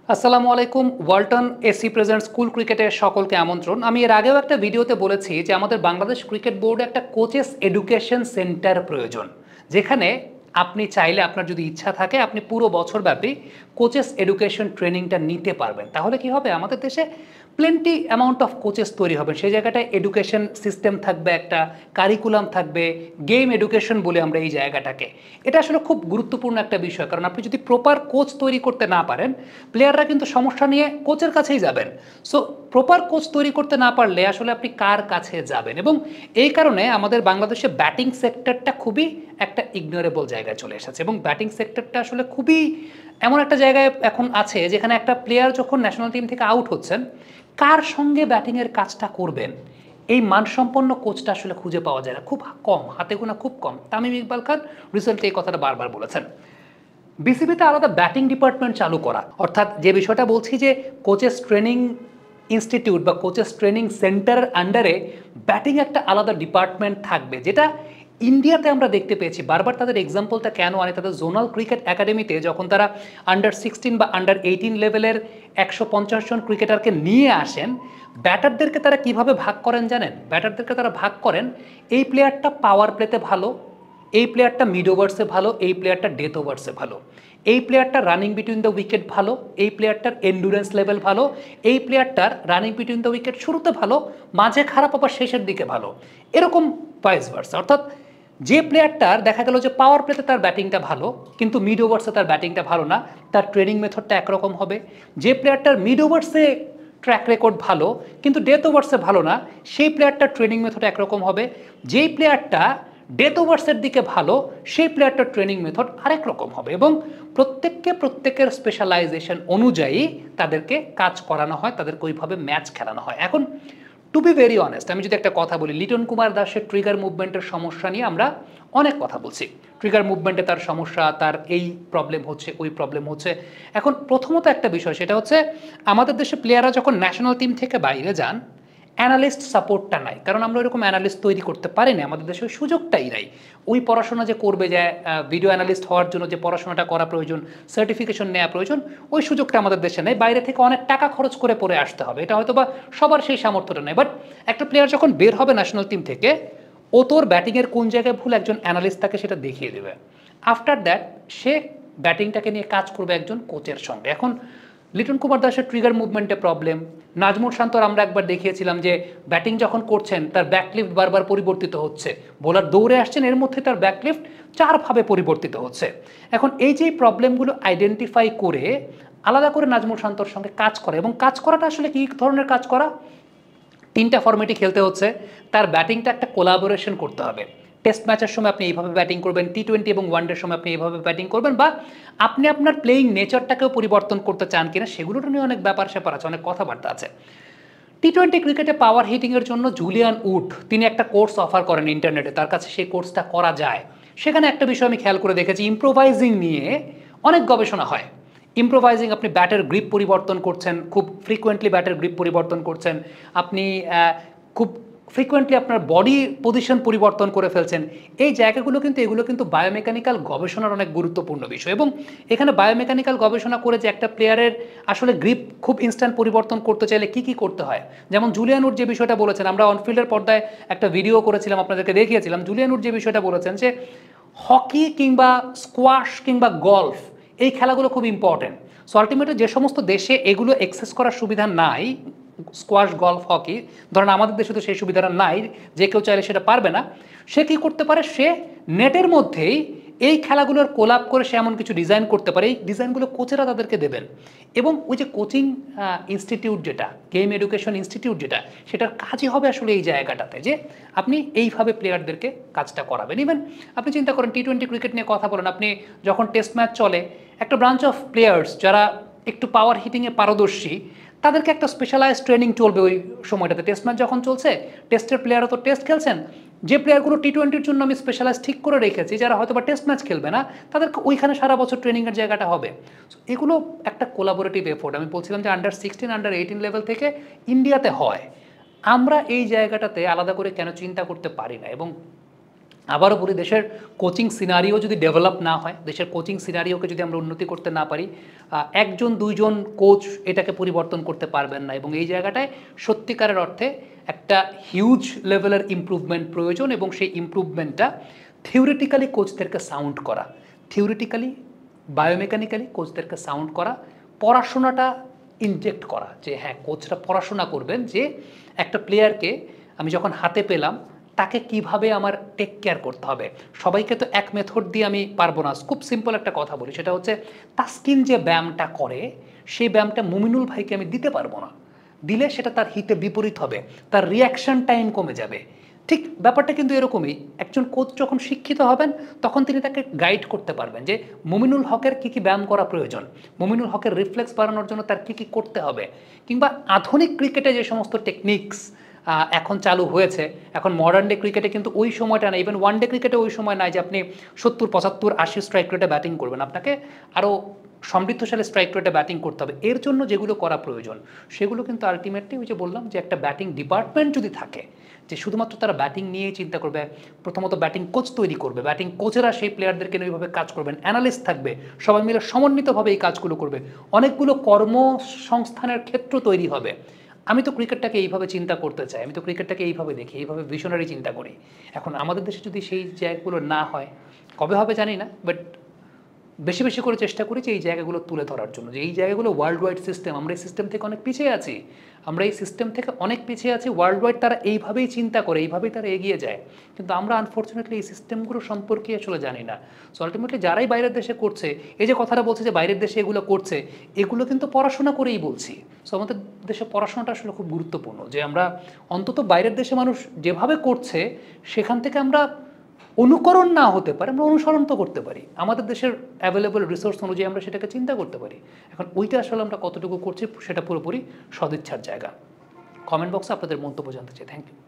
আসসালামু আলাইকুম। Walton AC present school ক্রিকেটের সকলকে আমন্ত্রণ। আমি এর আগেও একটা ভিডিওতে বলেছি যে আমাদের বাংলাদেশ ক্রিকেট বোর্ডে একটা কোচেস এডুকেশন সেন্টার প্রয়োজন, যেখানে আপনি চাইলে আপনার যদি ইচ্ছা থাকে আপনি পুরো বছরব্যাপী কোচেস এডুকেশন ট্রেনিংটা নিতে পারবেন। তাহলে কি হবে, আমাদের দেশে প্লেন্টি অ্যামাউন্ট অফ কোচেস তৈরি হবেন। সেই জায়গাটায় এডুকেশন সিস্টেম থাকবে, একটা কারিকুলাম থাকবে, গেম এডুকেশন বলে আমরা এই জায়গাটাকে। এটা আসলে খুব গুরুত্বপূর্ণ একটা বিষয়, কারণ আপনি যদি প্রপার কোচ তৈরি করতে না পারেন, প্লেয়াররা কিন্তু সমস্যা নিয়ে কোচের কাছেই যাবেন। সো প্রপার কোচ তৈরি করতে না পারলে আসলে আপনি কার কাছে যাবেন? এবং এই কারণে আমাদের বাংলাদেশে ব্যাটিং সেক্টরটা খুবই একটা ইগনোরেবল জায়গায় চলে এসেছে, এবং ব্যাটিং সেক্টরটা আসলে খুবই এমন একটা জায়গায় এখন আছে যেখানে একটা প্লেয়ার যখন ন্যাশনাল টিম থেকে আউট হচ্ছেন, কার সঙ্গে ব্যাটিংয়ের কাজটা করবেন এই মানসম্পন্ন কোচটা আসলে খুঁজে পাওয়া যায় না, খুব কম, হাতে গোনা খুব কম। তামিম ইকবাল খান রিসেন্টলি এই কথাটা বারবার বলেছেন। বিসিবিতে আলাদা ব্যাটিং ডিপার্টমেন্ট চালু করা, অর্থাৎ যে বিষয়টা বলছি যে কোচেস ট্রেনিং ইনস্টিটিউট বা কোচেস ট্রেনিং সেন্টারের আন্ডারে ব্যাটিং একটা আলাদা ডিপার্টমেন্ট থাকবে, যেটা ইন্ডিয়াতে আমরা দেখতে পেয়েছি বারবার। তাদের এক্সাম্পলটা কেন আনে, তাদের জোনাল ক্রিকেট একাডেমিতে যখন তারা আন্ডার 16 বা আন্ডার 18 লেভেলের 150 জন ক্রিকেটারকে নিয়ে আসেন, ব্যাটারদেরকে তারা কিভাবে ভাগ করেন জানেন? ব্যাটারদেরকে তারা ভাগ করেন, এই প্লেয়ারটা পাওয়ার প্লেতে ভালো, এই প্লেয়ারটা মিড ওভার্সে ভালো, এই প্লেয়ারটা ডেথ ওভার্সে ভালো, এই প্লেয়ারটার রানিং বিটুইন দ্য উইকেট ভালো, এই প্লেয়ারটার এন্ডুরেন্স লেভেল ভালো, এই প্লেয়ারটার রানিং বিটুইন দ্য উইকেট শুরুতে ভালো, মাঝে খারাপ, আবার শেষের দিকে ভালো, এরকম ভাইস ভার্সা। অর্থাৎ যে প্লেয়ারটার দেখা গেল যে পাওয়ার প্লেতে তার ব্যাটিংটা ভালো কিন্তু মিড ওভার্সে তার ব্যাটিংটা ভালো না, তার ট্রেনিং মেথডটা একরকম হবে। যে প্লেয়ারটার মিড ওভার্সে ট্র্যাক রেকর্ড ভালো কিন্তু ডেথ ওভার্সে ভালো না, সেই প্লেয়ারটার ট্রেনিং মেথড একরকম হবে। যেই প্লেয়ারটা ডেথ ওভার্সের দিকে ভালো, সেই প্লেয়ারটার ট্রেনিং মেথড আরেক রকম হবে, এবং প্রত্যেকের স্পেশালাইজেশন অনুযায়ী তাদেরকে কাজ করানো হয়, তাদেরকে ওইভাবে ম্যাচ খেলানো হয়। এখন টু বি ভেরি অনেস্ট, আমি যদি একটা কথা বলি, লিটন কুমার দাসের ট্রিগার মুভমেন্টের সমস্যা নিয়ে আমরা অনেক কথা বলছি। ট্রিগার মুভমেন্টে তার সমস্যা, তার এই প্রবলেম হচ্ছে, ওই প্রবলেম হচ্ছে। এখন প্রথমত একটা বিষয়, সেটা হচ্ছে আমাদের দেশে প্লেয়াররা যখন ন্যাশনাল টিম থেকে বাইরে যান, অ্যানালিস্ট সাপোর্টটা নাই, কারণ আমরা ওইরকম অ্যানালিস্ট তৈরি করতে পারি না, আমাদের দেশে ওই সুযোগটাই নাই। ওই পড়াশোনা যে করবে, যে ভিডিও অ্যানালিস্ট হওয়ার জন্য যে পড়াশোনাটা করা প্রয়োজন, সার্টিফিকেশন নেওয়া প্রয়োজন, ওই সুযোগটা আমাদের দেশে নেই। বাইরে থেকে অনেক টাকা খরচ করে পড়ে আসতে হবে, এটা হয়তো বা সবার সেই সামর্থ্যটা নেই। বাট একটা প্লেয়ার যখন বের হবে ন্যাশনাল টিম থেকে, ও তোর ব্যাটিংয়ের কোন জায়গায় ভুল একজন অ্যানালিস্ট তাকে সেটা দেখিয়ে দেবে। আফটার দ্যাট সে ব্যাটিংটাকে নিয়ে কাজ করবে একজন কোচের সঙ্গে। এখন লিটন কুমার দাসের ট্রিগার মুভমেন্টে প্রবলেম, নাজমুল শান্তর আমরা একবার দেখিয়েছিলাম যে ব্যাটিং যখন করছেন তার ব্যাকলিফট বারবার পরিবর্তিত হচ্ছে, বোলার দৌড়ে আসছেন এর মধ্যে তার ব্যাকলিফট 4 ভাবে পরিবর্তিত হচ্ছে। এখন এই যে প্রবলেমগুলো আইডেন্টিফাই করে আলাদা করে নাজমুল শান্তর সঙ্গে কাজ করে, এবং কাজ করাটা আসলে কী ধরনের কাজ করা, 3টা ফর্মেটই খেলতে হচ্ছে, তার ব্যাটিংটা একটা কোলাবোরেশন করতে হবে। টেস্ট ম্যাচের সময় আপনি এইভাবে ব্যাটিং করবেন, টি20 এবং ওয়ানডের সময় আপনি এইভাবে ব্যাটিং করবেন, বা আপনি আপনার প্লেয়িং নেচারটাকেও পরিবর্তন করতে চান কিনা সেগুলোর নিয়ে অনেক ব্যাপার স্যাপার আছে, অনেক কথাবার্তা আছে। টি20 ক্রিকেটে পাওয়ার হিটিংয়ের জন্য জুলিয়ান উড তিনি একটা কোর্স অফার করেন ইন্টারনেটে, তার কাছে সেই কোর্সটা করা যায়। সেখানে একটা বিষয় আমি খেয়াল করে দেখেছি, ইম্প্রোভাইজিং নিয়ে অনেক গবেষণা হয়। ইম্প্রোভাইজিং, আপনি ব্যাটের গ্রিপ পরিবর্তন করছেন, খুব ফ্রিকোয়েন্টলি ব্যাটের গ্রিপ পরিবর্তন করছেন, আপনি খুব ফ্রিকোয়েন্টলি আপনার বডি পজিশন পরিবর্তন করে ফেলছেন, এই জায়গাগুলো কিন্তু, এগুলো কিন্তু বায়োমেকানিক্যাল গবেষণার অনেক গুরুত্বপূর্ণ বিষয়। এবং এখানে বায়োমেকানিক্যাল গবেষণা করে যে একটা প্লেয়ারের আসলে গ্রিপ খুব ইনস্ট্যান্ট পরিবর্তন করতে চাইলে কি কি করতে হয়, যেমন জুলিয়ান উড যে বিষয়টা বলেছেন, আমরা অনফিল্ডের পর্দায় একটা ভিডিও করেছিলাম, আপনাদেরকে দেখিয়েছিলাম। জুলিয়ান উড যে বিষয়টা বলেছেন যে হকি কিংবা স্কোয়াশ কিংবা গলফ, এই খেলাগুলো খুব ইম্পর্টেন্ট। সো আলটিমেটলি যে সমস্ত দেশে এগুলো অ্যাক্সেস করার সুবিধা নাই, স্কোয়াশ, গলফ, হকি, ধরেন আমাদের দেশে তো সেই সুবিধাটা নাই, যে কেউ চাইলে সেটা পারবে না, সে কী করতে পারে, সে নেটের মধ্যেই এই খেলাগুলোর কোলাপ করে সে এমন কিছু ডিজাইন করতে পারে, এই ডিজাইনগুলো কোচেরা তাদেরকে দেবেন। এবং ওই যে কোচিং ইনস্টিটিউট যেটা, গেম এডুকেশন ইনস্টিটিউট যেটা, সেটার কাজই হবে আসলে এই জায়গাটাতে, যে আপনি এইভাবে প্লেয়ারদেরকে কাজটা করাবেন। ইভেন আপনি চিন্তা করেন টি20 ক্রিকেট নিয়ে কথা বলেন, আপনি যখন টেস্ট ম্যাচ চলে, একটা ব্রাঞ্চ অফ প্লেয়ার্স যারা একটু পাওয়ার হিটিংয়ে পারদর্শী, তাদেরকে একটা স্পেশালাইজ ট্রেনিং চলবে ওই সময়টাতে। টেস্ট ম্যাচ যখন চলছে, টেস্টের প্লেয়ারও তো টেস্ট খেলছেন, যে প্লেয়ারগুলো টি20-র জন্য আমি স্পেশালাইজ ঠিক করে রেখেছি, যারা হয়তো বা টেস্ট ম্যাচ খেলবে না, তাদেরকে ওইখানে সারা বছর ট্রেনিংয়ের জায়গাটা হবে। এগুলো একটা কোলাবোরেটিভ এফোর্ট। আমি বলছিলাম যে আন্ডার 16, আন্ডার 18 লেভেল থেকে ইন্ডিয়াতে হয়, আমরা এই জায়গাটাতে আলাদা করে কেন চিন্তা করতে পারি না। এবং আবারও বলি, দেশের কোচিং সিনারিও যদি ডেভেলপ না হয়, দেশের কোচিং সিনারিওকে যদি আমরা উন্নতি করতে না পারি, একজন দুইজন কোচ এটাকে পরিবর্তন করতে পারবেন না। এবং এই জায়গাটায় সত্যিকারের অর্থে একটা হিউজ লেভেলের ইমপ্রুভমেন্ট প্রয়োজন, এবং সেই ইমপ্রুভমেন্টটা থিওরিটিক্যালি কোচদেরকে সাউন্ড করা, থিওরিটিক্যালি বায়োমেকানিক্যালি কোচদেরকে সাউন্ড করা, পড়াশোনাটা ইনজেক্ট করা, যে হ্যাঁ কোচরা পড়াশোনা করবেন যে একটা প্লেয়ারকে আমি যখন হাতে পেলাম তাকে কিভাবে আমার টেক কেয়ার করতে হবে। সবাইকে তো এক মেথড দিয়ে আমি পারবো না। খুব সিম্পল একটা কথা বলি, সেটা হচ্ছে তাসকিন যে ব্যায়ামটা করে সেই ব্যায়ামটা মুমিনুল ভাইকে আমি দিতে পারবো না, দিলে সেটা তার হিতে বিপরীত হবে, তার রিয়াকশন টাইম কমে যাবে। ঠিক ব্যাপারটা কিন্তু এরকমই, একজন কোচ যখন শিক্ষিত হবেন তখন তিনি তাকে গাইড করতে পারবেন যে মুমিনুল হকের কী কী ব্যায়াম করা প্রয়োজন, মুমিনুল হকের রিফ্লেক্স বাড়ানোর জন্য তার কী কী করতে হবে, কিংবা আধুনিক ক্রিকেটে যে সমস্ত টেকনিক্স এখন চালু হয়েছে, এখন মডার্ন ডে ক্রিকেটে কিন্তু ওই সময়টা নাই, ইভেন ওয়ান ডে ক্রিকেটে ওই সময় নাই যে আপনি 70, 75, 80 স্ট্রাইক রেটে ব্যাটিং করবেন, আপনাকে আরও সমৃদ্ধশালী স্ট্রাইক রেটে ব্যাটিং করতে হবে। এর জন্য যেগুলো করা প্রয়োজন সেগুলো কিন্তু আলটিমেটলি ওই যে বললাম যে একটা ব্যাটিং ডিপার্টমেন্ট যদি থাকে, যে শুধুমাত্র তারা ব্যাটিং নিয়েই চিন্তা করবে, প্রথমত ব্যাটিং কোচ তৈরি করবে, ব্যাটিং কোচেরা সেই প্লেয়ারদেরকে নিয়ে ওইভাবে কাজ করবেন, অ্যানালিস্ট থাকবে, সবাই মিলে সমন্বিতভাবে এই কাজগুলো করবে, অনেকগুলো কর্মসংস্থানের ক্ষেত্র তৈরি হবে। আমি তো ক্রিকেটটাকে এইভাবে চিন্তা করতে চাই, আমি তো ক্রিকেটটাকে এইভাবে দেখি, এইভাবে ভিশনারি চিন্তা করি। এখন আমাদের দেশে যদি সেই জায়গাগুলো না হয়, কবে হবে জানি না, বাট বেশি বেশি করে চেষ্টা করি যে এই জায়গাগুলো তুলে ধরার জন্য, যে এই জায়গাগুলো ওয়ার্ল্ড ওয়াইড সিস্টেম, আমরা এই সিস্টেম থেকে অনেক পিছিয়ে আছি, আমরা এই সিস্টেম থেকে অনেক পিছিয়ে আছি। ওয়ার্ল্ড ওয়াইড তারা এইভাবেই চিন্তা করে, এইভাবেই তারা এগিয়ে যায়, কিন্তু আমরা আনফর্চুনেটলি এই সিস্টেমগুলো সম্পর্কে আসলে জানি না। সো আলটিমেটলি যারাই বাইরের দেশে করছে, এই যে কথাটা বলছে যে বাইরের দেশে এগুলো করছে, এগুলো কিন্তু পড়াশোনা করেই বলছি। সো আমাদের দেশে পড়াশোনাটা আসলে খুব গুরুত্বপূর্ণ, যে আমরা অন্তত বাইরের দেশে মানুষ যেভাবে করছে সেখান থেকে আমরা অনুকরণ না হতে পারে, আমরা অনুসরণ তো করতে পারি, আমাদের দেশের অ্যাভেলেবল রিসোর্স অনুযায়ী আমরা সেটাকে চিন্তা করতে পারি। এখন ওইটা আসলে আমরা কতটুকু করছি সেটা পুরোপুরি সদিচ্ছার জায়গা। কমেন্ট বক্সে আপনাদের মন্তব্য জানতে চাই। Thank you.